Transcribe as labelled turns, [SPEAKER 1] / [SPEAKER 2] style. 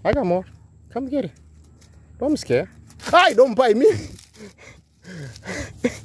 [SPEAKER 1] I got more. Come get it. Don't scare. Hey, don't bite me.